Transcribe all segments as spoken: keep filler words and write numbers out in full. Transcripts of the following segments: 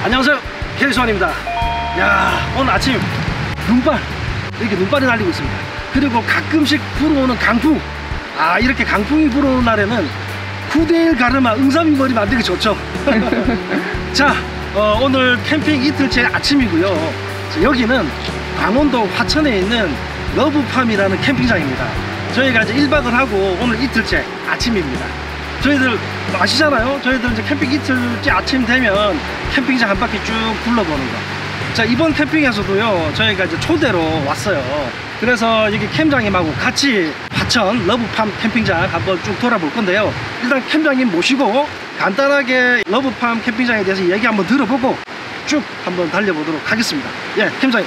안녕하세요, 케이수환입니다. 야, 오늘 아침 눈발, 이렇게 눈발이 날리고 있습니다. 그리고 가끔씩 불어오는 강풍. 아, 이렇게 강풍이 불어오는 날에는 구 대 일 가르마 응삼이머리 만들기 좋죠. 자, 어, 오늘 캠핑 이틀째 아침이고요. 여기는 강원도 화천에 있는 러브팜이라는 캠핑장입니다. 저희가 이제 일 박을 하고 오늘 이틀째 아침입니다. 저희들 아시잖아요. 저희들 이제 캠핑 이틀째 아침 되면 캠핑장 한 바퀴 쭉 둘러보는 거. 자, 이번 캠핑에서도요, 저희가 이제 초대로 왔어요. 그래서 여기 캠장님하고 같이 화천 러브팜 캠핑장 한번 쭉 돌아볼 건데요. 일단 캠장님 모시고 간단하게 러브팜 캠핑장에 대해서 얘기 한번 들어보고 쭉 한번 달려보도록 하겠습니다. 예, 캠장님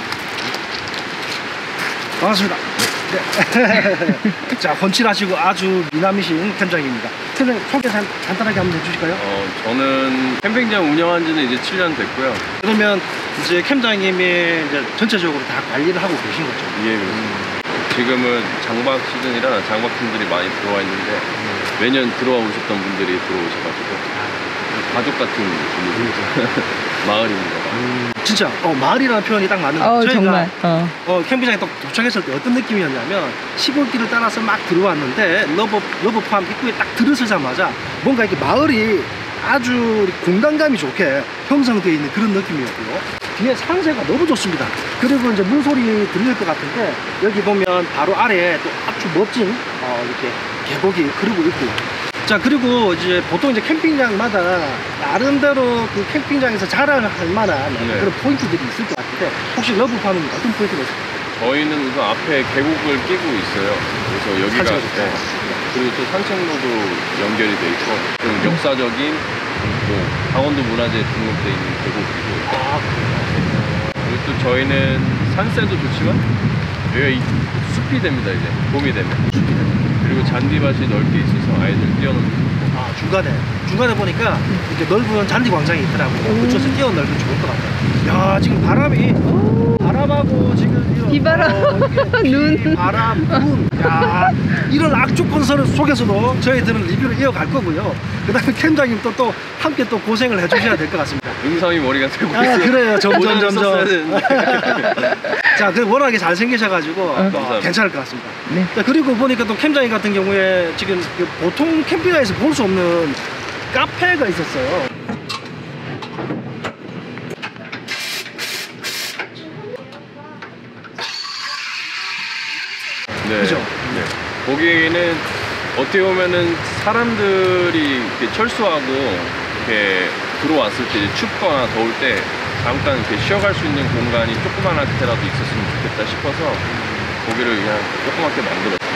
반갑습니다. 네. 자, 훤칠하시고 아주 미남이신 캠장님입니다. 캠장님 소개 간, 간단하게 한번 해주실까요? 어, 저는 캠핑장 운영한 지는 이제 칠 년 됐고요. 그러면 이제 캠장님이 이제 전체적으로 다 관리를 하고 계신 거죠? 예, 그렇습니다. 지금은 장박 시즌이라 장박팀들이 많이 들어와 있는데 음. 매년 들어와 오셨던 분들이 들어오셔가지고 가족 같은 분위기 마을입니다. 음, 진짜 어, 마을이라는 표현이 딱 맞는 것 같아요. 어, 저희가 정말. 어. 어, 캠핑장에 딱 도착했을 때 어떤 느낌이었냐면 시골길을 따라서 막 들어왔는데 러브, 러브팜 입구에 딱 들어서자마자 뭔가 이렇게 마을이 아주 공간감이 좋게 형성되어 있는 그런 느낌이었고요. 뒤에 산세가 너무 좋습니다. 그리고 이제 물소리 들릴 것 같은데 여기 보면 바로 아래에 또 아주 멋진 어, 이렇게 계곡이 흐르고 있고요. 자, 그리고 이제 보통 이제 캠핑장마다 나름대로 그 캠핑장에서 자랑할 만한 네. 그런 포인트들이 있을 것 같은데 혹시 러브팜은 어떤 포인트가 있을까요? 저희는 우선 앞에 계곡을 끼고 있어요. 그래서 여기가 네. 그리고 또 산책로도 연결이 돼 있고 좀 역사적인 뭐 강원도 문화재 등록돼 있는 계곡이고 아, 그리고 또 저희는 산세도 좋지만 여기가 이 숲이 됩니다. 이제 봄이 되면 숲이 됩니다. 그리고 잔디밭이 넓게 있어서 아이들 뛰어놀기 좋고. 아, 중간에 중간에 보니까 이렇게 넓은 잔디 광장이 있더라고요. 그쪽에서 뛰어놀기 좋을 것 같아요. 야, 지금 바람이 바람하고 지금 이런 비바람, 어, 이게 눈, 비, 바람, 눈. 야, 이런 악조건 속에서도 저희들은 리뷰를 이어갈 거고요. 그다음에 캠장님도 또 함께 또 고생을 해주셔야 될 것 같습니다. 응삼이 머리가 새고 아, 있어요. 그래요. 점점 점점. 자, 자, 그 워낙에 잘 생기셔가지고 어, 감사합니다. 괜찮을 것 같습니다. 네. 자, 그리고 보니까 또 캠장님 같은 경우에 지금 그 보통 캠핑장에서 볼 수 없는 카페가 있었어요. 네. 그죠? 네. 거기는 어떻게 보면은 사람들이 이렇게 철수하고 이렇게 들어왔을 때 이제 춥거나 더울 때 잠깐 이렇게 쉬어갈 수 있는 공간이 조그만하게라도 있었으면 좋겠다 싶어서 거기를 그냥 조그맣게 만들었습니다.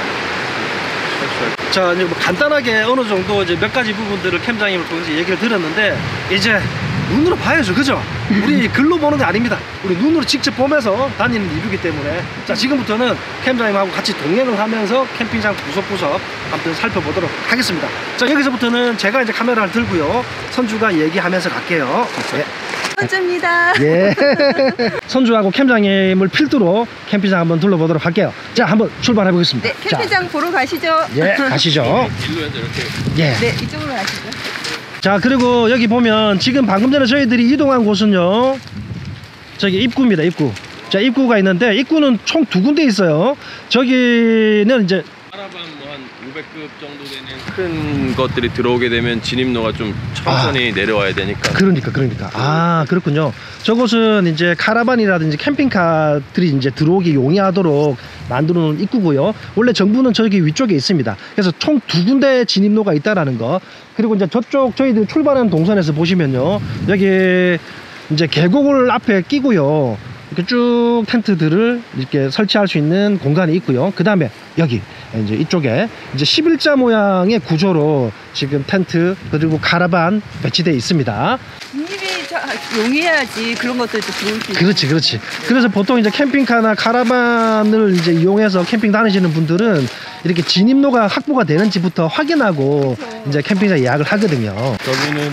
자, 이제 뭐 간단하게 어느 정도 이제 몇 가지 부분들을 캠장님을 통해서 얘기를 들었는데 이제 눈으로 봐야죠, 그죠? 우리 글로 보는 게 아닙니다. 우리 눈으로 직접 보면서 다니는 리뷰이기 때문에 자, 지금부터는 캠장님하고 같이 동행을 하면서 캠핑장 구석구석 한번 살펴보도록 하겠습니다. 자, 여기서부터는 제가 이제 카메라를 들고요, 선주가 얘기하면서 갈게요. 네. 선주입니다. 예. 선주하고 캠장님을 필두로 캠핑장 한번 둘러보도록 할게요. 자, 한번 출발해 보겠습니다. 네, 캠핑장 자, 보러 가시죠. 예, 가시죠. 일로에서 이렇게 예. 네, 이쪽으로 가시죠. 자, 그리고 여기 보면 지금 방금 전에 저희들이 이동한 곳은요, 저기 입구입니다. 입구. 자, 입구가 있는데 입구는 총 두 군데 있어요. 저기는 이제 카라반 뭐 한 오백 급 정도 되는 큰 것들이 들어오게 되면 진입로가 좀 천천히 아. 내려와야 되니까. 그러니까 그러니까 아, 그렇군요. 저곳은 이제 카라반이라든지 캠핑카들이 이제 들어오기 용이하도록 만들어 놓은 입구고요. 원래 정부는 저기 위쪽에 있습니다. 그래서 총 두 군데 진입로가 있다라는 거. 그리고 이제 저쪽 저희들 출발하는 동선에서 보시면요, 여기 이제 계곡을 앞에 끼고요, 이렇게 쭉 텐트들을 이렇게 설치할 수 있는 공간이 있고요. 그 다음에 여기 이제 이쪽에 이제 십일자 모양의 구조로 지금 텐트 그리고 카라반 배치되어 있습니다. 진입이 용이해야지 그런 것들도 들어올 수 있고. 그렇지, 그렇지. 그래서 보통 이제 캠핑카나 카라반을 이제 이용해서 캠핑 다니시는 분들은 이렇게 진입로가 확보가 되는지부터 확인하고 그렇죠. 이제 캠핑장 예약을 하거든요. 저기는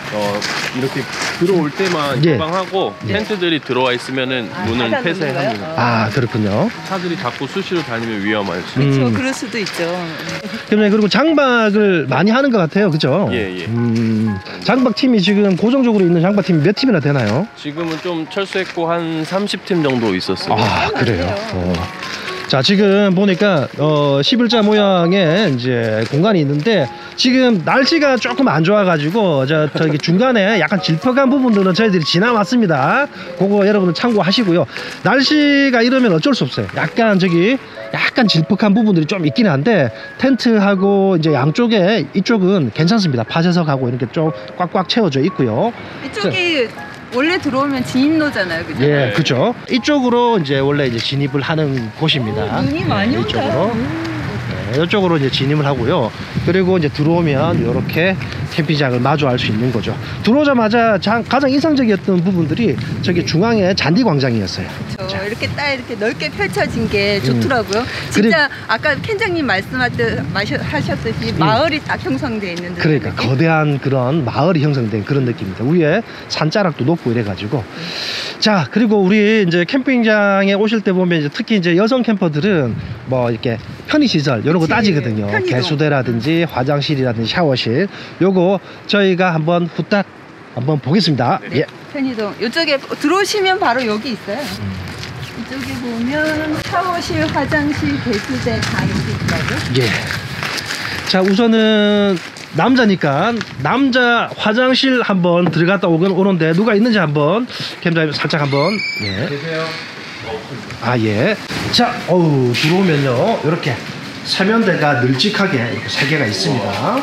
어, 이렇게 들어올 때만 예. 개방하고 네. 텐트들이 들어와 있으면은 아, 문을 닫아놓는 폐쇄합니다. 거예요? 아, 그렇군요. 차들이 자꾸 수시로 다니면 위험할 수. 음. 그렇죠. 그럴 수도 있죠. 그러면 그리고 장박을 많이 하는 것 같아요. 그죠? 예, 예. 음, 장박 팀이 지금 고정적으로 있는 장박 팀이 몇 팀이나 되나요? 지금은 좀 철수했고 한 삼십 팀 정도 있었어요. 아, 그래요. 많네요. 어. 자, 지금 보니까 어, 십일자 모양의 이제 공간이 있는데 지금 날씨가 조금 안 좋아가지고 저 저기 중간에 약간 질퍽한 부분들은 저희들이 지나왔습니다. 그거 여러분들 참고하시고요. 날씨가 이러면 어쩔 수 없어요. 약간 저기 약간 질퍽한 부분들이 좀 있긴 한데 텐트하고 이제 양쪽에 이쪽은 괜찮습니다. 파쇄석하고 이렇게 좀 꽉꽉 채워져 있고요. 이쪽이 원래 들어오면 진입로잖아요, 그죠? 예, 네. 그죠. 이쪽으로 이제 원래 이제 진입을 하는 곳입니다. 눈이 많이 네, 온다. 이쪽으로. 네, 이쪽으로 이제 진입을 하고요. 그리고 이제 들어오면 이렇게 캠핑장을 마주할 수 있는 거죠. 들어오자마자 장- 가장 인상적이었던 부분들이 저기 중앙에 잔디 광장이었어요. 그렇죠. 이렇게 딱 이렇게 넓게 펼쳐진 게 좋더라고요. 진짜 아까 캔장님 말씀하셨듯이 마을이 딱 형성되어 있는 듯한 그러니까 느낌? 거대한 그런 마을이 형성된 그런 느낌입니다. 위에 산자락도 높고 이래가지고. 자, 그리고 우리 이제 캠핑장에 오실 때 보면 이제 특히 이제 여성 캠퍼들은 뭐 이렇게 편의시설 이런 거 그치. 따지거든요. 편의도. 개수대라든지 화장실이라든지 샤워실 요거 저희가 한번 후딱 한번 보겠습니다. 네. 예. 편의동 이쪽에 들어오시면 바로 여기 있어요. 이쪽에 보면 샤워실, 화장실, 개수대 다 여기 있더라고요. 예. 자, 우선은 남자니까 남자 화장실 한번 들어갔다 오건 오는데 누가 있는지 한번 캠장님 살짝 한번. 예. 계세요? 아, 예. 자, 어우, 들어오면요 이렇게 세면대가 널찍하게 이렇게 세 개가 있습니다.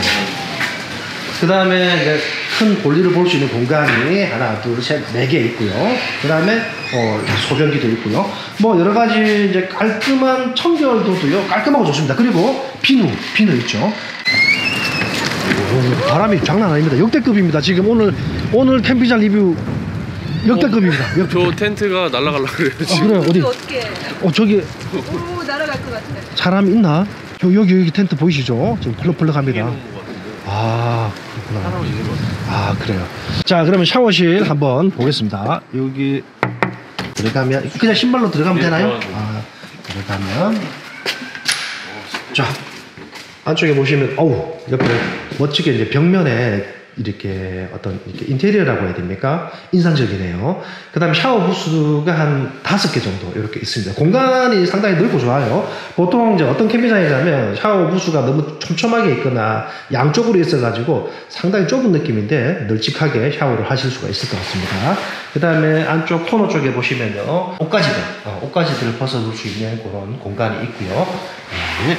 그 다음에 이제 큰 볼일을 볼 수 있는 공간이 하나, 둘, 셋, 네 개 있고요. 그 다음에 어, 소변기도 있고요. 뭐 여러 가지 이제 깔끔한 청결도도요 깔끔하고 좋습니다. 그리고 비누, 비누 있죠. 오, 바람이 장난 아닙니다. 역대급입니다. 지금 오늘 오늘 캠핑장 리뷰 역대급입니다. 역대급. 저 텐트가 날아가려고 그래요 아, 지금. 그래요? 어디? 어떻게? 어, 저기 오 날아갈 것 같아요. 사람 있나? 저, 여기 여기 텐트 보이시죠? 지금 펄럭펄럭합니다. 아, 그렇구나. 사람 있는 것 같아요. 아, 그래요. 자, 그러면 샤워실 한번 보겠습니다. 여기 들어가면 그냥 신발로 들어가면 네, 되나요? 들어가죠. 아, 들어가면 자, 안쪽에 보시면 어우, 옆에 멋지게 이제 벽면에 이렇게 어떤 이렇게 인테리어라고 해야 됩니까? 인상적이네요. 그 다음에 샤워 부스가 한 다섯 개 정도 이렇게 있습니다. 공간이 상당히 넓고 좋아요. 보통 이제 어떤 캠핑장에 가면 샤워 부스가 너무 촘촘하게 있거나 양쪽으로 있어가지고 상당히 좁은 느낌인데 널찍하게 샤워를 하실 수가 있을 것 같습니다. 그 다음에 안쪽 코너 쪽에 보시면요. 옷가지들, 어, 옷가지들을 벗어둘 수 있는 그런 공간이 있고요. 네.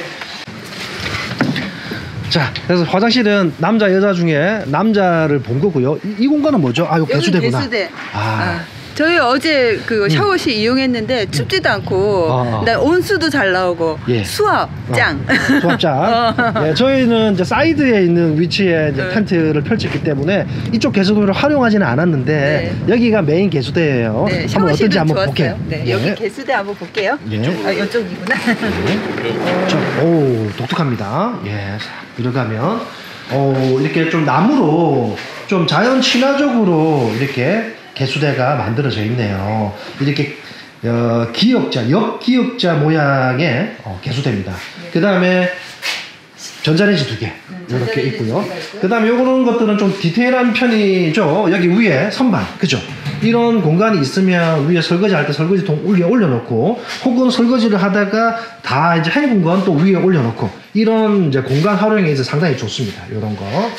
자, 그래서 화장실은 남자 여자 중에 남자를 본 거고요. 이, 이 공간은 뭐죠? 아, 요 여기 개수대구나. 개수대. 아, 아, 저희 어제 그 샤워실 이용했는데 춥지도 않고 아, 아. 나 온수도 잘 나오고 예. 수압 짱. 수압장. 예, 저희는 이제 사이드에 있는 위치에 이제 네. 텐트를 펼쳤기 때문에 이쪽 개수대를 활용하지는 않았는데 여기가 메인 개수대예요. 네, 한번 어떤지 샤워실은 한번 좋았어요. 볼게요. 네, 예. 여기 개수대 한번 볼게요. 예. 아, 이쪽이구나. 자, 오, 독특합니다. 예, 싹 들어가면 오, 이렇게 좀 나무로 좀 자연 친화적으로 이렇게 개수대가 만들어져 있네요. 이렇게 어, 기역자, 역기역자 모양의 어, 개수대입니다. 그 다음에 전자레인지 두 개 이렇게 전자레인지 있고요. 두 개가 있고요. 그 다음에 요거는 것들은 좀 디테일한 편이죠. 여기 위에 선반, 그죠? 이런 공간이 있으면 위에 설거지 할 때 설거지통 위에 올려놓고 혹은 설거지를 하다가 다 이제 헹군 건 또 위에 올려놓고 이런 이제 공간 활용에 있어서 상당히 좋습니다. 이런 거.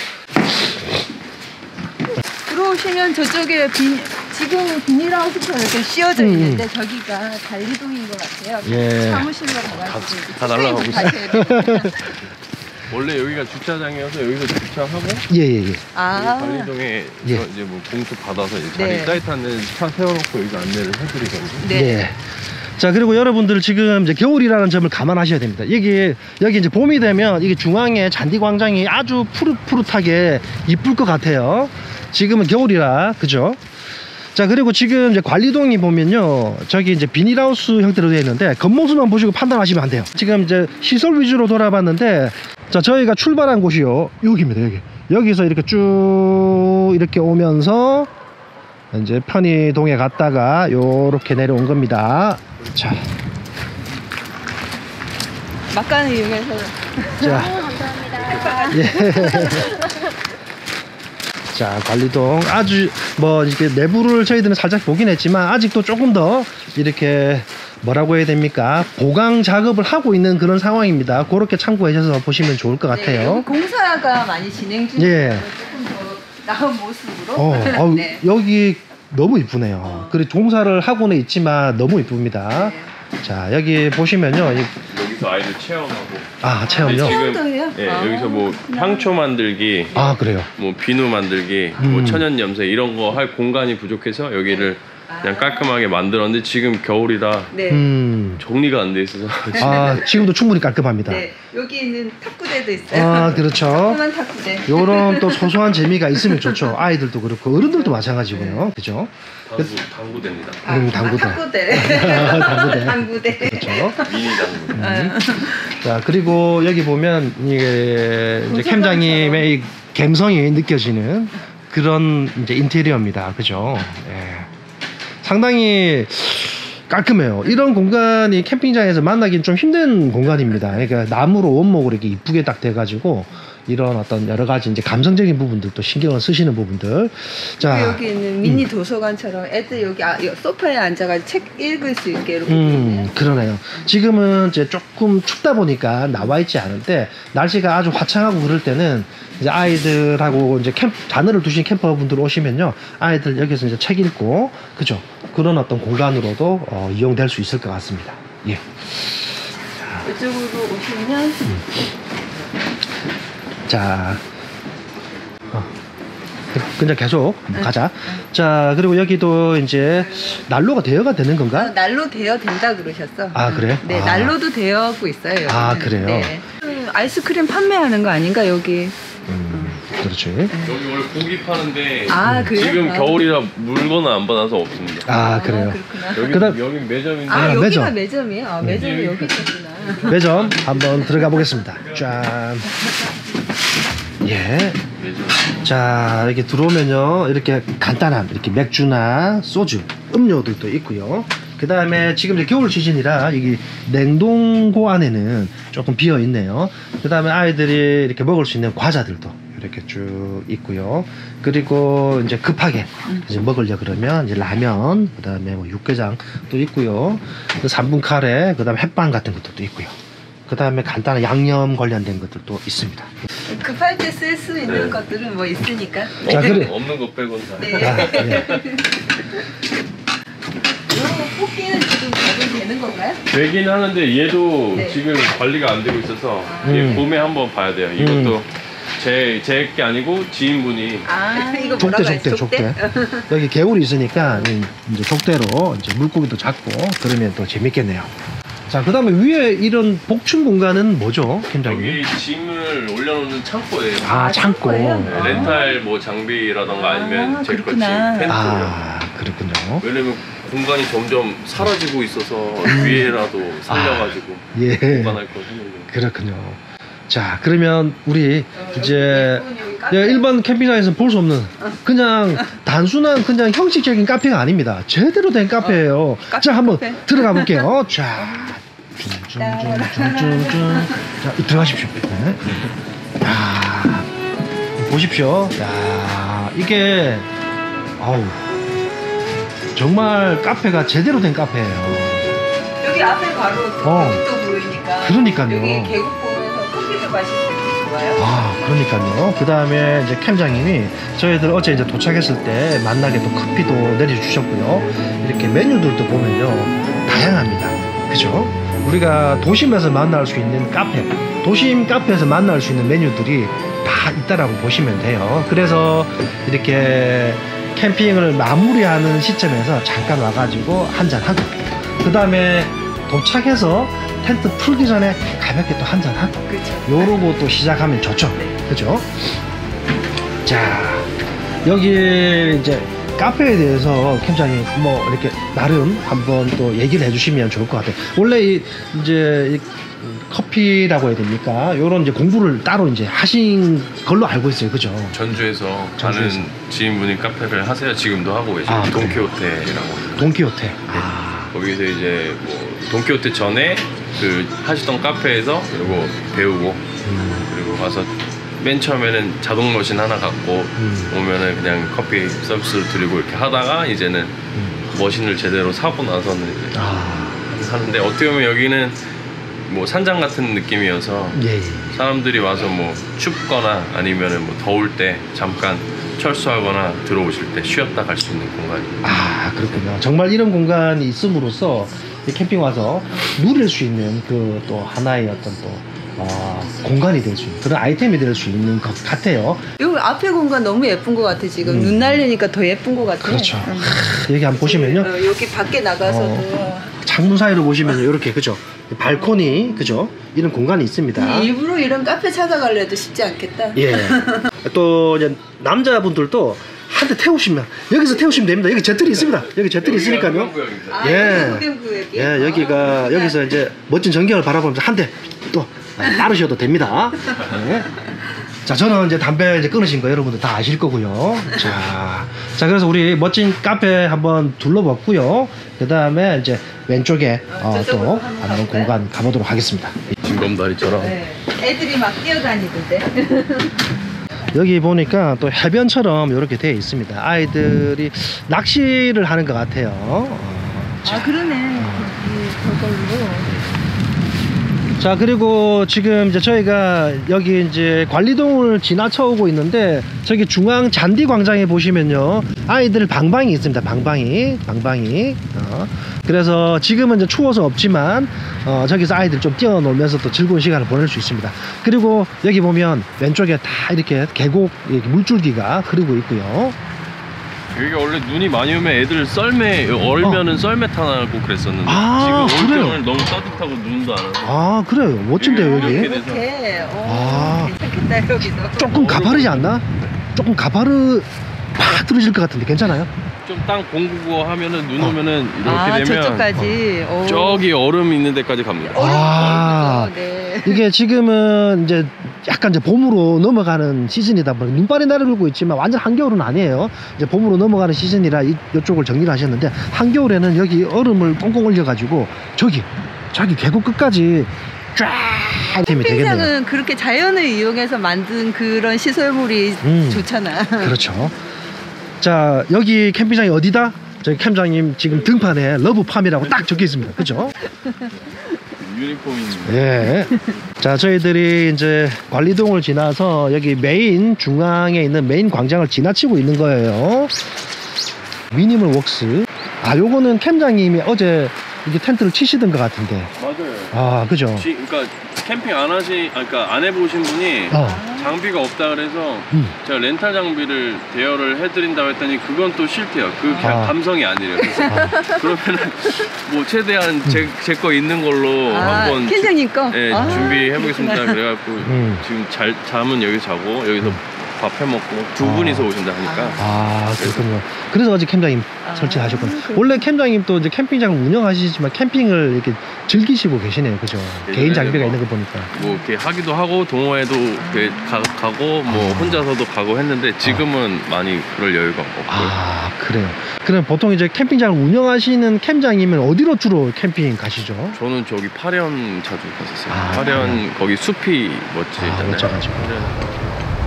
들어오시면 저쪽에 비, 지금 비닐하우스처럼 이렇게 씌워져 음. 있는데 저기가 관리동인 것 같아요. 예. 사무실로 가가지고 다 날라가고 있어요. 원래 여기가 주차장이어서 여기서 주차하고 예, 예, 예. 아, 여기 관리동에 예. 이제 뭐 봉투 받아서 이제 자리 네. 따뜻한 차 세워놓고 여기서 안내를 해드리거든요. 네. 예. 자, 그리고 여러분들 지금 이제 겨울이라는 점을 감안하셔야 됩니다. 여기, 여기 이제 봄이 되면 이게 중앙에 잔디 광장이 아주 푸릇푸릇하게 이쁠 것 같아요. 지금은 겨울이라, 그죠? 자, 그리고 지금 이제 관리동이 보면요. 저기 이제 비닐하우스 형태로 되어 있는데 겉모습만 보시고 판단하시면 안 돼요. 지금 이제 시설 위주로 돌아봤는데 자, 저희가 출발한 곳이요. 여기입니다, 여기. 여기서 이렇게 쭉 쭉 이렇게 오면서 이제 편의동에 갔다가 요렇게 내려온 겁니다. 자, 막간을 이용해서. 자, 예. 자, 관리동 아주 뭐 이렇게 내부를 저희들은 살짝 보긴 했지만 아직도 조금 더 이렇게 뭐라고 해야 됩니까? 보강 작업을 하고 있는 그런 상황입니다. 그렇게 참고하셔서 보시면 좋을 것 네, 같아요. 여기 공사가 많이 진행 중이에요. 예. 조금 더 나은 모습으로. 어, 어우, 네. 여기 너무 이쁘네요. 어. 그리고 공사를 하고는 있지만 너무 이쁩니다. 네. 자, 여기 보시면요. 이- 여기서 아이들 체험하고. 아, 체험요? 네, 체험도 해요? 예, 아, 여기서 뭐 그렇구나. 향초 만들기, 아, 그래요. 뭐 비누 만들기, 음. 뭐 천연 염색 이런 거 할 공간이 부족해서 여기를 그냥 깔끔하게 만들었는데 지금 겨울이라 네. 음. 정리가 안 돼 있어서 아, 지금도 충분히 깔끔합니다. 네. 여기는 탁구대도 있어요. 아, 그렇죠. 조그만 탁구대. 요런 또 소소한 재미가 있으면 좋죠. 아이들도 그렇고 어른들도 마찬가지고요. 그죠? 당구, 당구대입니다. 음, 당구대. 아, 탁구대. 당구대. 당구대. 그렇죠. 미니 당구. 아, 자, 그리고 여기 보면 이게 이제 캠장님의 이 감성이 느껴지는 그런 이제 인테리어입니다. 그죠? 예. 상당히 깔끔해요. 이런 공간이 캠핑장에서 만나기는 좀 힘든 공간입니다. 그러니까 나무로 원목으로 이렇게 이쁘게 딱 돼가지고 이런 어떤 여러 가지 이제 감성적인 부분들도 신경을 쓰시는 부분들. 자, 여기 있는 미니 도서관처럼 애들 여기 아, 여- 소파에 앉아가지고 책 읽을 수 있게 이렇게 음, 있네요. 그러네요. 지금은 이제 조금 춥다 보니까 나와 있지 않은데 날씨가 아주 화창하고 그럴 때는 이제 아이들하고 이제 캠 자녀를 두신 캠퍼분들 오시면요, 아이들 여기서 이제 책 읽고 그죠? 그런 어떤 공간으로도 어, 이용될 수 있을 것 같습니다. 예. 이쪽으로 오시면 자, 어, 그냥 계속 가자. 자, 그리고 여기도 이제 난로가 대여가 되는 아, 건가? 난로 대여 된다 그러셨어. 아, 그래요? 네, 아. 난로도 대여하고 있어요. 여기는. 아, 그래요? 네. 음, 아이스크림 판매하는 거 아닌가 여기? 음, 그렇지. 여기 원래 고기 파는데 아, 그래요? 지금 아. 겨울이라 물건은 안 받아서 없습니다. 아, 그래요. 그렇구나. 여기 그다음- 여기 매점인데 아, 아, 여기가 매점. 매점이에요? 아, 매점이 여기 있구나. 매점 한번 들어가 보겠습니다. 짠. 예. 매점. 자, 이렇게 들어오면요, 이렇게 간단한 이렇게 맥주나 소주, 음료들도 있고요. 그 다음에 지금 이제 겨울 시즌이라 여기 냉동고 안에는 조금 비어 있네요. 그 다음에 아이들이 이렇게 먹을 수 있는 과자들도 이렇게 쭉 있고요. 그리고 이제 급하게 이제 먹으려 그러면 이제 라면, 그 다음에 뭐 육개장도 있고요. 그 삼 분 카레, 그 다음에 햇반 같은 것도 있고요. 그 다음에 간단한 양념 관련된 것들도 있습니다. 급할 때 쓸 수 있는 네. 것들은 뭐 있으니까. 자, 그래. 없는 거 빼곤 다. 네. 아, 예. 이 뽑기는 지금 적용되는 건가요? 되긴 하는데 얘도 네. 지금 관리가 안 되고 있어서 음. 얘 봄에 한번 봐야 돼요. 이것도 제 제 게 아니고 지인분이 아, 이거 족대, 뭐라고 족대, 했지? 족대. 여기 개울이 있으니까 이제 족대로 이제 물고기도 잡고 그러면 또 재밌겠네요. 자, 그 다음에 위에 이런 복층 공간은 뭐죠, 캠장님? 여기 짐을 올려놓는 창고예요. 아, 창고. 창고예요? 네, 렌탈 뭐 장비라던가 아니면 아, 제 거 짐 그렇구나. 텐트. 아, 그렇군요. 왜냐면 공간이 점점 사라지고 있어서 위에라도 살려가지고 예, 공간할 걸 했는데. 그렇군요. 자, 그러면 우리 어, 이제 여기 예쁜 여기 카페. 예, 일반 캠핑장에서 볼 수 없는 그냥 단순한 그냥 형식적인 카페가 아닙니다. 제대로 된 카페예요. 카페, 자, 한번 카페. 들어가 볼게요. 자, 쭝쭝쭝쭝쭝. 자, 들어가십시오. 네. 야, 보십시오. 야, 이게 아우 정말 카페가 제대로 된 카페예요. 여기 앞에 바로 어. 계곡도 보이니까. 그러니까요. 여기 계곡 보면서 커피도 마실 수 있고 좋아요. 아, 그러니까요. 그 다음에 이제 캠장님이 저희들 어제 이제 도착했을 때 만나게 또 커피도 내려주셨고요. 이렇게 메뉴들도 보면요, 다양합니다. 그죠? 우리가 도심에서 만날 수 있는 카페, 도심 카페에서 만날 수 있는 메뉴들이 다 있다라고 보시면 돼요. 그래서 이렇게 캠핑을 마무리하는 시점에서 잠깐 와가지고 한잔하고, 그 다음에 도착해서 텐트 풀기 전에 가볍게 또 한잔하고, 그렇죠. 요러고 또 시작하면 좋죠. 그죠? 자, 여기 이제 카페에 대해서 캠장님 뭐 이렇게 나름 한번 또 얘기를 해주시면 좋을 것 같아요. 원래 이, 이제 이 커피라고 해야 됩니까? 요런 이제 공부를 따로 이제 하신 걸로 알고 있어요, 그죠? 전주에서 전주에서. 아는 지인분이 카페를 하세요. 지금도 하고 계시고 아, 돈키호테라고. 돈키호테. 네. 아, 거기서 이제 뭐 돈키호테 전에 그 하시던 카페에서 이거 배우고 음, 그리고 가서 맨 처음에는 자동 머신 하나 갖고 음. 오면은 그냥 커피 서비스를 드리고 이렇게 하다가 이제는 음. 머신을 제대로 사고 나서는 이제 아, 하는데 어떻게 보면 여기는 뭐 산장 같은 느낌이어서 예, 예. 사람들이 와서 뭐 춥거나 아니면은 뭐 더울 때 잠깐 철수하거나 들어오실 때 쉬었다 갈 수 있는 공간입니다. 아, 그렇군요. 정말 이런 공간이 있음으로써 이 캠핑 와서 누릴 수 있는 그 또 하나의 어떤 또 어, 공간이 될 수 있는 그런 아이템이 될 수 있는 것 같아요. 여기 앞에 공간 너무 예쁜 것 같아 지금. 음. 눈 날리니까 더 예쁜 것 같아. 그렇죠. 음. 여기 한번 보시면요. 어, 여기 밖에 나가서도 어, 창문 사이로 보시면 이렇게 그죠? 발코니 그죠? 이런 공간이 있습니다. 일부러 이런 카페 찾아가려도 쉽지 않겠다. 예. 또 이제 남자분들도 한 대 태우시면 여기서 태우시면 됩니다. 여기 제틀이 있습니다. 여기 제틀이 있으니까요. 아, 예. 구경구역이? 예, 여기가 아, 여기서 이제 멋진 전경을 바라보면서 한 대 또 따르셔도 됩니다. 네. 자, 저는 이제 담배 이제 끊으신 거 여러분들 다 아실 거고요. 자, 자 그래서 우리 멋진 카페 한번 둘러봤고요. 그 다음에 이제 왼쪽에 어, 또 저쪽으로 한번 한번 가볼까요? 공간 가보도록 하겠습니다. 징검다리처럼. 네. 애들이 막 뛰어다니던데. 여기 보니까 또 해변처럼 이렇게 되어 있습니다. 아이들이 낚시를 하는 것 같아요. 어, 아 그러네. 이 저걸로. 자, 그리고 지금 이제 저희가 여기 이제 관리동을 지나쳐 오고 있는데 저기 중앙 잔디 광장에 보시면요 아이들 방방이 있습니다. 방방이 방방이 어. 그래서 지금은 이제 추워서 없지만 어, 저기서 아이들 좀 뛰어놀면서 또 즐거운 시간을 보낼 수 있습니다. 그리고 여기 보면 왼쪽에 다 이렇게 계곡 이렇게 물줄기가 흐르고 있고요. 여기가 원래 눈이 많이 오면 애들 썰매 얼면은 썰매 타고 그랬었는데 아, 지금 그래요? 올겨울 너무 따뜻하고 눈도 안 오고 아, 그래요. 멋진데요 이렇게 여기. 돼서. 이렇게. 어, 아. 괜찮겠다 여기도. 조금 가파르지 않나? 조금 가파르 팍 떨어질 것 같은데 괜찮아요? 좀 땅 공구고 하면은 눈 어. 오면은 이렇게 아 되면 저쪽까지. 오. 저기 얼음 있는 데까지 갑니다. 아. 어렵죠. 네. 이게 지금은 이제 약간 이제 봄으로 넘어가는 시즌이다 보니 눈발이 내려들고 있지만 완전 한겨울은 아니에요. 이제 봄으로 넘어가는 시즌이라 이, 이쪽을 정리를 하셨는데 한겨울에는 여기 얼음을 꽁꽁 얼려가지고 저기 저기 계곡 끝까지 쫙 팀이 되겠네요. 캠핑장은 그렇게 자연을 이용해서 만든 그런 시설물이 음. 좋잖아. 그렇죠. 자, 여기 캠핑장이 어디다? 저희 캠장님 지금 등판에 러브팜이라고 딱 적혀 있습니다. 그죠? 유니폼입니다. 예. 자, 저희들이 이제 관리동을 지나서 여기 메인 중앙에 있는 메인 광장을 지나치고 있는 거예요. 미니멀 웍스. 아, 요거는 캠장님이 어제 이게 텐트를 치시던 것 같은데. 맞아요. 아, 그죠? 지, 그러니까 캠핑 안 하시, 아, 그러니까 안 해보신 분이 어. 장비가 없다 그래서 음. 제가 렌탈 장비를 대여를 해드린다고 했더니 그건 또 싫대요. 그 아. 감성이 아니래요. 그래서 아, 그러면은 뭐 최대한 제 제 거 있는 걸로 아, 한번 주- 켄장님 거? 예, 아, 준비해 보겠습니다. 그래갖고 음. 지금 잘 잠은 여기서 자고 여기서 밥 해 먹고 두 아. 분이서 오신다 하니까 아, 그렇군요. 그래서 어제 캠장님 아, 설치하셨군요. 그렇구나. 원래 캠장님 또 이제 캠핑장을 운영하시지만 캠핑을 이렇게 즐기시고 계시네요. 그죠? 개인 예전에 장비가 뭐 있는 거 보니까. 뭐 이렇게 하기도 하고 동호회도 이렇게 가, 가고 뭐 아. 혼자서도 가고 했는데 지금은 많이 그럴 여유가 없고요. 아, 그래요. 그럼 보통 이제 캠핑장을 운영하시는 캠장님은 어디로 주로 캠핑 가시죠? 저는 저기 파련 자주 갔었어요. 아. 파련 거기 숲이 멋지잖아요. 아, 멋져가지고. 파련.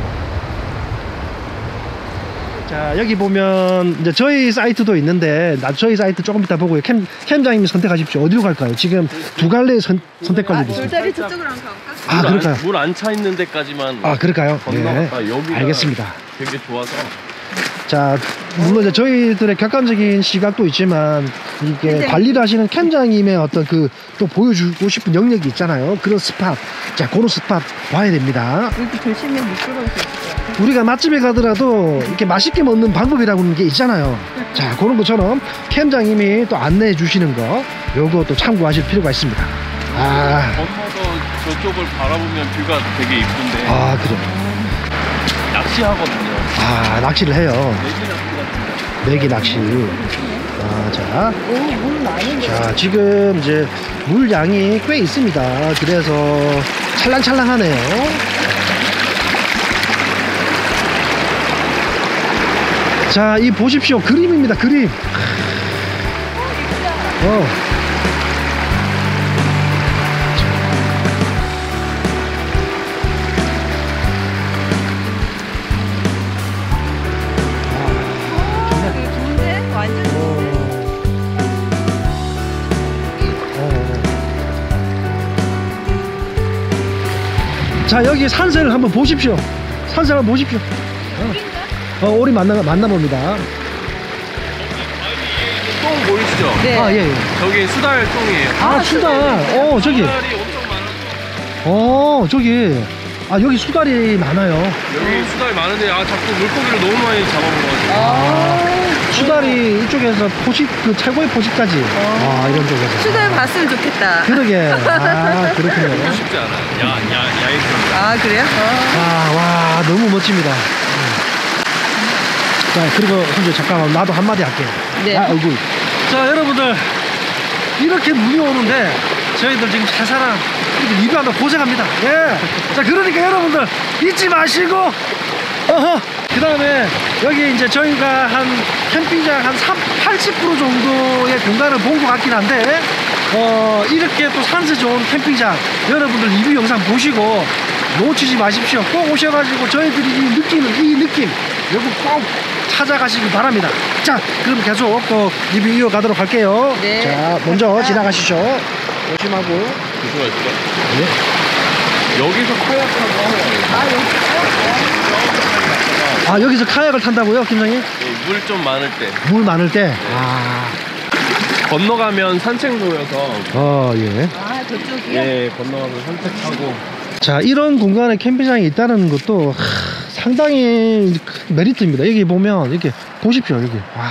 자, 여기 보면 이제 저희 사이트도 있는데 나 저희 사이트 조금 이따 보고요. 캠 캠장님이 선택하십시오. 어디로 갈까요? 지금 두 갈래 선, 선택 아, 관리 있습니다. 돌다리 저쪽으로 한번 가볼까? 아, 그럴까요? 물안 차 있는 데까지만 아, 그럴까요? 네. 건너갔다 여기가 알겠습니다. 되게 좋아서 자, 물론 이제 저희들의 객관적인 시각도 있지만 이게 근데- 관리를 하시는 캠장님의 어떤 그 또 보여주고 싶은 영역이 있잖아요. 그런 스팟. 자, 그런 스팟 봐야 됩니다. 여기 조심히 미끄러울 수 있을 것 같아. 우리가 맛집에 가더라도 이렇게 맛있게 먹는 방법이라고 하는 게 있잖아요. 자, 그런 것처럼 캠장님이 또 안내해 주시는 거 요거 또 참고하실 필요가 있습니다. 아, 건너서 저쪽을 바라보면 뷰가 되게 이쁜데 아, 그래. 낚시하거든요. 아, 낚시를 해요. 내기 낚시 같은데. 메기 낚시. 아, 자, 오, 물 많이 내. 자, 지금 이제 물 양이 꽤 있습니다. 그래서 찰랑찰랑하네요. 자, 이 보십시오. 그림입니다. 그림. 어. 되게 좋은데? 완전 좋은데? 자, 여기 산세를 한번 보십시오. 산세를 한번 보십시오. 어, 어 오리 만나, 만나봅니다. 똥 보이시죠? 네. 아, 예, 예. 저기 수달 똥이에요. 아, 수달. 어, 저기. 수달이 엄청 많아서 어, 저기. 아, 여기 수달이 많아요. 여기 수달이 많은데 아 자꾸 물고기를 너무 많이 잡아먹어가지고 아, 수달이 이쪽에서 포식, 그 최고의 포식까지. 아, 이런 쪽에서. 수달 봤으면 좋겠다. 그러게. 아, 그렇군요. 쉽지 않아요. 야, 야, 야외성. 아, 그래요? 어. 아, 와, 너무 멋집니다. 자, 그리고 현재 잠깐만 나도 한마디 할게요. 네. 아, 얼굴. 자, 여러분들 이렇게 눈이 오는데 저희들 지금 세 사람 이렇게 리뷰한다 고생합니다. 예. 자, 그러니까 여러분들 잊지 마시고, 어허. 그 다음에 여기 이제 저희가 한 캠핑장 한 팔십 퍼센트 정도의 공간을 본 것 같긴 한데, 어, 이렇게 또 산세 좋은 캠핑장 여러분들 리뷰 영상 보시고 놓치지 마십시오. 꼭 오셔가지고 저희들이 이 느끼는 이 느낌 이거 꼭 찾아가시기 바랍니다. 자, 그럼 계속 또 리뷰 이어가도록 할게요. 네. 자, 먼저 지나가시죠. 조심하고. 조심하시죠. 네. 여기서 카약하고 아, 여기 아, 여기서 카약을 탄다고요, 김장님? 물 좀 많을 때 물 많을 때. 아, 건너가면 산책로여서 어, 예. 아, 저쪽이요? 예 건너가면 산책하고 자, 이런 공간에 캠핑장이 있다는 것도 하, 상당히 큰 메리트입니다. 여기 보면 이렇게 보십시오. 여기 와,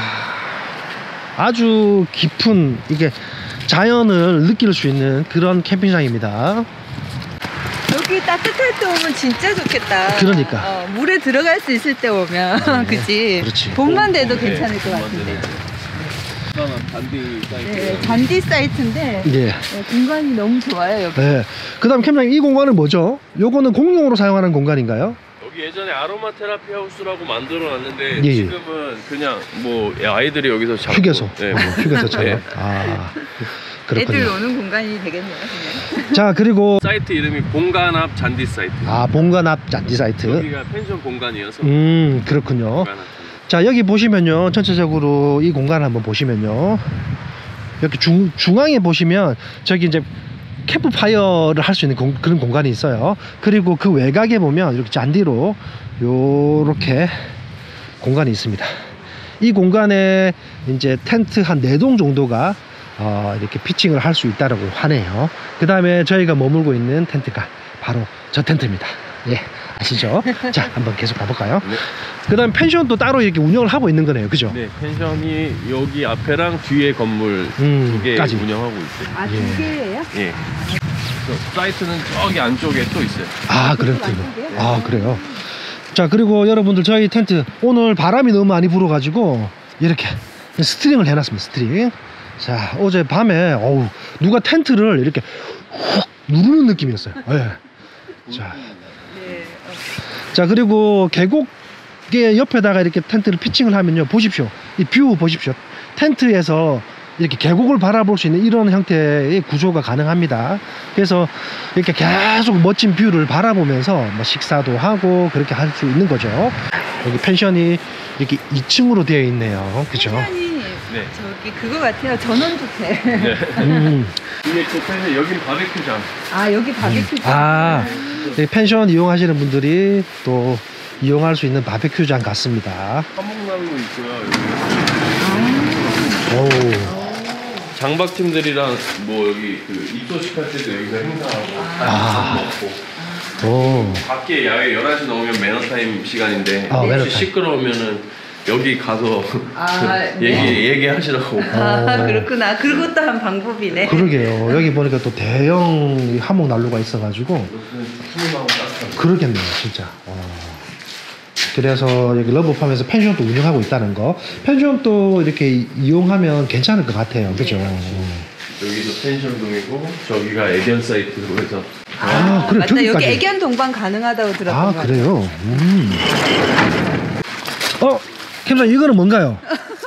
아주 깊은 이게 자연을 느낄 수 있는 그런 캠핑장입니다. 여기 따뜻할 때 오면 진짜 좋겠다. 그러니까. 어, 물에 들어갈 수 있을 때 오면, 네, 그치? 그렇지. 봄만 돼도 네, 괜찮을 것 봄만 같은데. 돼도. 간단한 잔디 사이트. 네, 잔디 사이트인데 예. 네, 공간이 너무 좋아요, 여기. 네. 그다음 캠핑장 이 공간은 뭐죠? 요거는 공용으로 사용하는 공간인가요? 여기 예전에 아로마 테라피 하우스라고 만들어놨는데 예, 예. 지금은 그냥 뭐 아이들이 여기서 자고 휴게소. 네. 어, 휴게소처럼. 네. 아, 애들 그렇군요. 노는 공간이 되겠네요, 그냥. 자, 그리고 사이트 이름이 공간 앞 잔디 사이트. 아, 본관 앞 잔디 사이트. 여기가 펜션 공간이어서 음, 그렇군요. 공간 앞 잔디. 자, 여기 보시면요, 전체적으로 이 공간을 한번 보시면요, 이렇게 중, 중앙에 보시면 저기 이제 캠프파이어를 할 수 있는 공, 그런 공간이 있어요. 그리고 그 외곽에 보면 이렇게 잔디로 요렇게 공간이 있습니다. 이 공간에 이제 텐트 한 네 동 정도가 어, 이렇게 피칭을 할 수 있다고 하네요. 그 다음에 저희가 머물고 있는 텐트가 바로 저 텐트입니다. 예, 아시죠? 자, 한번 계속 가볼까요? 네. 그 다음 펜션도 따로 이렇게 운영을 하고 있는 거네요. 그죠? 네, 펜션이 여기 앞에랑 뒤에 건물 음, 두 개 까지. 운영하고 있어요. 아, 두 예. 개예요? 예. 저 사이트는 저기 안쪽에 또 있어요. 아, 그렇군요. 아, 그래요. 자, 그리고 여러분들 저희 텐트 오늘 바람이 너무 많이 불어가지고 이렇게 스트링을 해놨습니다. 스트링. 자, 어제 밤에 어우, 누가 텐트를 이렇게 훅 누르는 느낌이었어요. 예. 자, 네. 어. 자, 그리고 계곡의 옆에다가 이렇게 텐트를 피칭을 하면요, 보십시오. 이 뷰 보십시오. 텐트에서 이렇게 계곡을 바라볼 수 있는 이런 형태의 구조가 가능합니다. 그래서 이렇게 계속 멋진 뷰를 바라보면서 뭐 식사도 하고 그렇게 할 수 있는 거죠. 여기 펜션이 이렇게 이 층으로 되어 있네요. 그죠? 펜션이 네. 저기 그거 같아요. 전원주택. 네. 음. 이게 저 펜션 여긴 바베큐장. 아, 여기 바베큐. 아, 이 펜션 이용하시는 분들이 또 이용할 수 있는 바베큐장 같습니다. 한목나무도 있고요. 여기. 오. 장박팀들이랑 뭐 여기 그 입소식 할 때도 여기서 행사하고 아. 먹고 오. 밖에 야외 열한 시 넘으면 매너타임 시간인데 아, 혹시 매너타임. 시끄러우면은 여기 가서 아, 얘기 네. 얘기하시라고. 아, 그렇구나. 그것도 한 방법이네. 그러게요. 여기 보니까 또 대형 한목 난로가 있어가지고 푸짐하고 따뜻한. 그러겠네요, 진짜. 어. 그래서 여기 러브팜에서 펜션도 운영하고 있다는 거. 펜션도 이렇게 이용하면 괜찮을 것 같아요. 그죠? 여기도 펜션동이고 저기가 애견 사이트로 해서 아, 그래, 맞다. 저기까지. 여기 애견 동반 가능하다고 들었던 아, 것 같아요. 그래요? 음. 어, 캠장 이거는 뭔가요?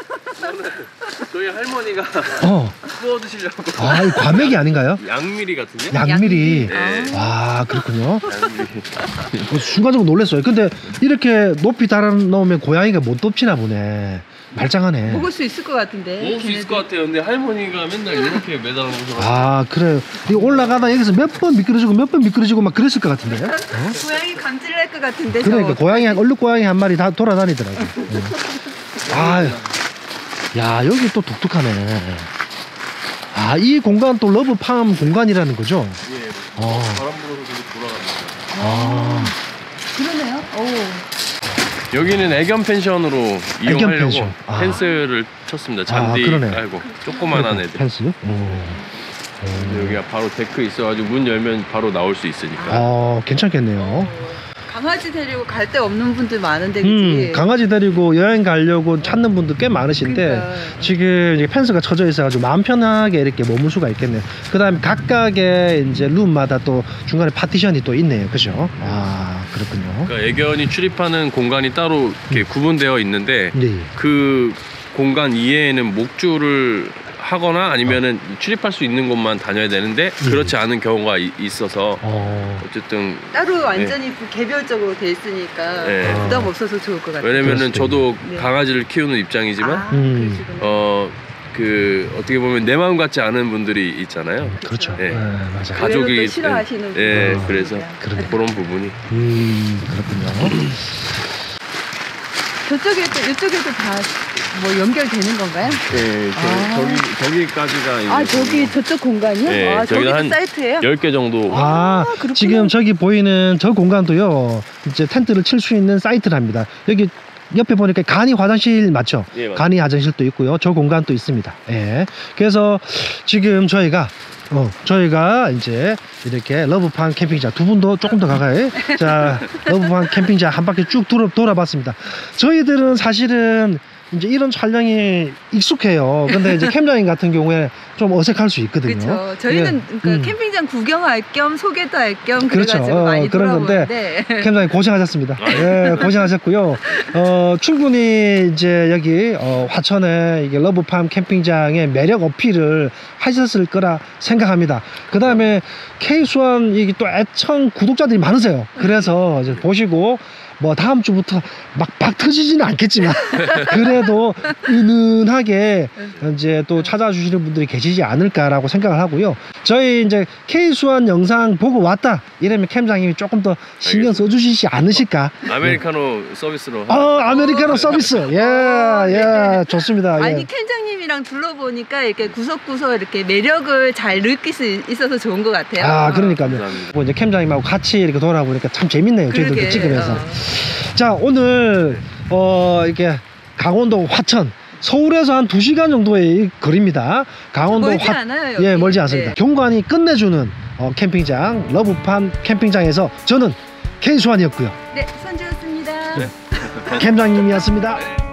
저희 할머니가 어. 구워 드시려고 아, 이 과메기 아닌가요? 양미리 같은데? 양미리. 네. 와, 그렇군요. 양미리. 순간적으로 놀랐어요. 근데 이렇게 높이 달아 놓으면 고양이가 못 덮치나 보네. 말짱하네. 먹을 수 있을 것 같은데. 먹을 수 있을 것 같아요. 근데 할머니가 맨날 이렇게 매달아 놓으셔가지고 아, 그래요. 이 올라가다 여기서 몇 번 미끄러지고 몇 번 미끄러지고 막 그랬을 것 같은데. 어? 고양이 감질날 것 같은데. 그러니까 저거. 고양이 한 얼룩 고양이 한 마리 다 돌아다니더라고. 응. 아, 야, 여기 또 독특하네. 아, 이 공간 또 러브팜 공간이라는 거죠? 예, 어. 바람 불어서 계속 돌아갑니다. 아, 그러네요. 오. 여기는 애견 펜션으로 애견 이용하려고 펜션. 아. 펜스를 쳤습니다. 잔디 아, 그러네. 깔고 조그만한 애들. 펜스? 오. 근데 여기가 바로 데크 있어가지고 문 열면 바로 나올 수 있으니까. 어, 괜찮겠네요. 강아지 데리고 갈 데 없는 분들 많은데, 음, 그치? 강아지 데리고 여행 가려고 찾는 분들 꽤 많으신데 그러니까. 지금 이제 펜스가 쳐져 있어가지고 마음 편하게 이렇게 머물 수가 있겠네요. 그 다음에 각각의 이제 룸마다 또 중간에 파티션이 또 있네요. 그죠? 아, 그렇군요. 그러니까 애견이 출입하는 공간이 따로 이렇게 구분되어 있는데 네. 그 공간 이외에는 목줄을 하거나 아니면은 출입할 수 있는 곳만 다녀야 되는데 그렇지 않은 경우가 이- 있어서 어, 어쨌든 따로 완전히 개별적으로 돼 있으니까 네. 부담 없어서 좋을 것 같아요. 왜냐면은 그럴 수도 저도 네. 강아지를 키우는 입장이지만 아, 음. 그러시구나. 어 그 어떻게 보면 내 마음 같지 않은 분들이 있잖아요. 그렇죠. 네. 네, 맞아요. 가족이 의외로 또 싫어하시는 예, 분들. 그래서 그러네. 그런 부분이 음, 그렇군요. 저쪽에 또 이쪽에도 다 뭐 연결되는 건가요? 예, 저, 아. 저기 저기까지가 이제 아 저기 저쪽 공간이요? 네, 아 저기는 저기도 한 사이트예요? 열 개 정도. 아, 그렇구나. 지금 저기 보이는 저 공간도요, 이제 텐트를 칠 수 있는 사이트랍니다. 여기 옆에 보니까 간이 화장실 맞죠? 예, 맞습니다. 간이 화장실도 있고요. 저 공간도 있습니다. 예. 그래서 지금 저희가 어, 저희가 이제 이렇게 러브팜 캠핑장 두 분도 조금 더 가까이 자 러브팜 캠핑장 한 바퀴 쭉 돌아, 돌아봤습니다. 저희들은 사실은 이제 이런 촬영이 익숙해요. 근데 이제 캠장님 같은 경우에 좀 어색할 수 있거든요. 그렇죠. 저희는 예. 그 음. 캠핑장 구경할 겸 소개도 할 겸 그렇죠. 그래가지고 어, 많이 그런 건데 돌아보는데 캠장님 고생하셨습니다. 예, 고생하셨고요. 어, 충분히 이제 여기 어, 화천의 이게 러브팜 캠핑장의 매력 어필을 하셨을 거라 생각합니다. 그 다음에 K수원 이게 또 애청 구독자들이 많으세요. 그래서 이제 보시고 뭐 다음 주부터 막 박 터지지는 않겠지만 그래도 은은하게 이제 또 찾아주시는 분들이 계시지 않을까라고 생각을 하고요. 저희 이제 K수원 영상 보고 왔다 이러면 캠장님이 조금 더 신경 써주시지 않으실까. 아메리카노 서비스로. 어, 아메리카노 서비스. 예, 예, 좋습니다. 예. 아니 캠장님이랑 둘러보니까 이렇게 구석구석 이렇게 매력을 잘 느낄 수 있어서 좋은 것 같아요. 아, 그러니까요. 감사합니다. 뭐 이제 캠장님하고 같이 이렇게 돌아보니까 참 재밌네요. 저희들도 그러게, 찍으면서. 어. 자, 오늘 어 이렇게 강원도 화천 서울에서 한 두 시간 정도의 이 거리입니다. 강원도 멀지 않아요, 여기. 예, 멀지 않습니다. 네. 경관이 끝내주는 어, 캠핑장 러브팜 캠핑장에서 저는 K수환이었고요. 네, 선주였습니다. 캠장님이었습니다.